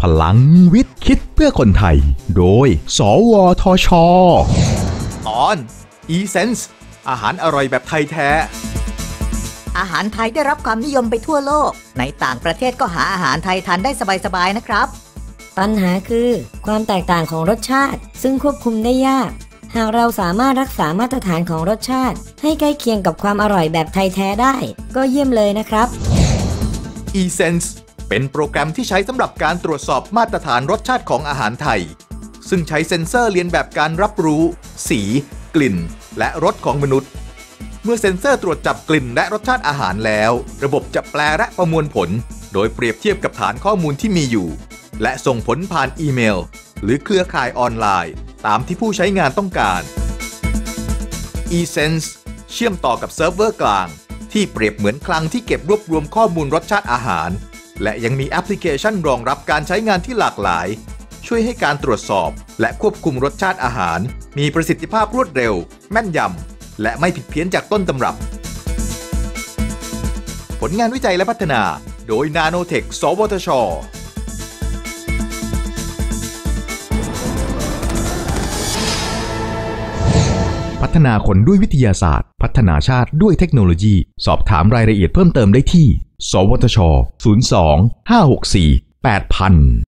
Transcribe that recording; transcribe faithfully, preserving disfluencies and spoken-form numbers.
ลังวิทย์คิดเพื่อคนไทยโดยสวทช. ตอน e-sense อาหารอร่อยแบบไทยแท้อาหารไทยได้รับความนิยมไปทั่วโลกในต่างประเทศก็หาอาหารไทยทานได้สบายๆนะครับปัญหาคือความแตกต่างของรสชาติซึ่งควบคุมได้ยากหากเราสามารถรักษามาตรฐานของรสชาติให้ใกล้เคียงกับความอร่อยแบบไทยแท้ได้ก็เยี่ยมเลยนะครับ e-sense เป็นโปรแกรมที่ใช้สำหรับการตรวจสอบมาตรฐานรสชาติของอาหารไทยซึ่งใช้เซ็นเซอร์เรียนแบบการรับรู้สีกลิ่นและรสของมนุษย์เมื่อเซ็นเซอร์ตรวจจับกลิ่นและรสชาติอาหารแล้วระบบจะแปลและประมวลผลโดยเปรียบเทียบกับฐานข้อมูลที่มีอยู่และส่งผลผ่านอีเมลหรือเครือข่ายออนไลน์ตามที่ผู้ใช้งานต้องการ e-sense เชื่อมต่อกับเซิร์ฟเวอร์กลางที่เปรียบเหมือนคลังที่เก็บรวบรวมข้อมูลรสชาติอาหารและยังมีแอปพลิเคชันรองรับการใช้งานที่หลากหลายช่วยให้การตรวจสอบและควบคุมรสชาติอาหารมีประสิทธิภาพรวดเร็วแม่นยำและไม่ผิดเพี้ยนจากต้นตำรับผลงานวิจัยและพัฒนาโดย Nanotech สวทช. พัฒนาคนด้วยวิทยาศาสตร์พัฒนาชาติด้วยเทคโนโลยีสอบถามรายละเอียดเพิ่มเติมได้ที่สวทช ศูนย์ สอง ห้า หก สี่ แปด ศูนย์ ศูนย์